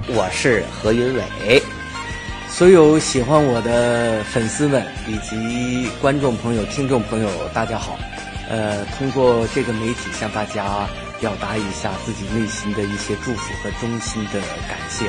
我是何云伟。 所有喜欢我的粉丝们以及观众朋友、听众朋友，大家好。通过这个媒体向大家表达一下自己内心的一些祝福和衷心的感谢。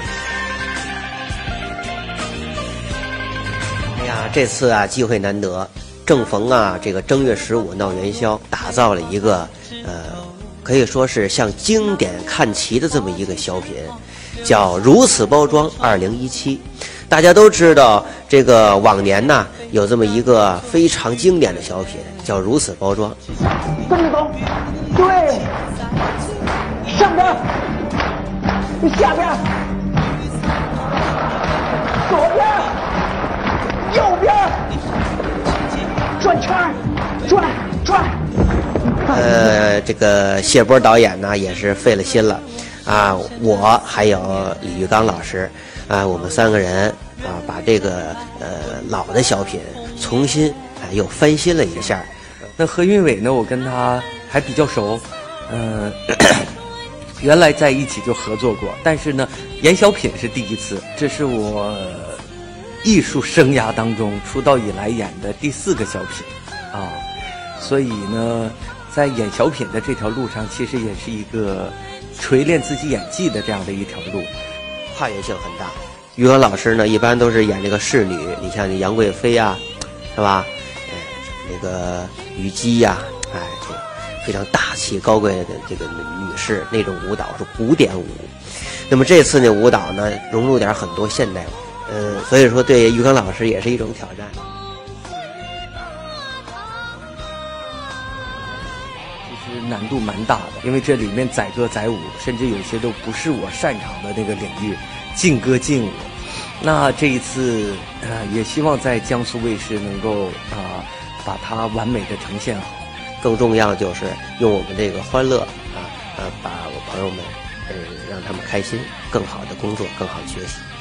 哎呀，这次啊机会难得，正逢啊这个正月15闹元宵，打造了一个可以说是向经典看齐的这么一个小品，叫《如此包装2017》。大家都知道，这个往年呢有这么一个非常经典的小品，叫《如此包装》。 这么走，对，上边，下边，左边，右边，转圈，转。 这个谢波导演呢也是费了心了，啊，我还有李玉刚老师。我们3个人啊，把这个老的小品重新又翻新了一下。 那何云伟呢，我跟他还比较熟，原来在一起就合作过，但是呢，演小品是第一次，这是我艺术生涯当中出道以来演的第4个小品啊，所以呢，在演小品的这条路上，其实也是一个锤炼自己演技的这样的一条路。 跨越性很大。于刚老师呢，一般都是演这个侍女，你像那杨贵妃呀，是吧？那个虞姬呀，这非常大气高贵的这个女士，那种舞蹈是古典舞。那么这次呢，舞蹈呢融入点很多现代舞，所以说对于刚老师也是一种挑战。 其实难度蛮大的，因为这里面载歌载舞，甚至有些都不是我擅长的那个领域，劲歌劲舞。那这一次也希望在江苏卫视能够把它完美的呈现好。 更重要就是用我们这个欢乐把我朋友们让他们开心，更好的工作，更好的学习。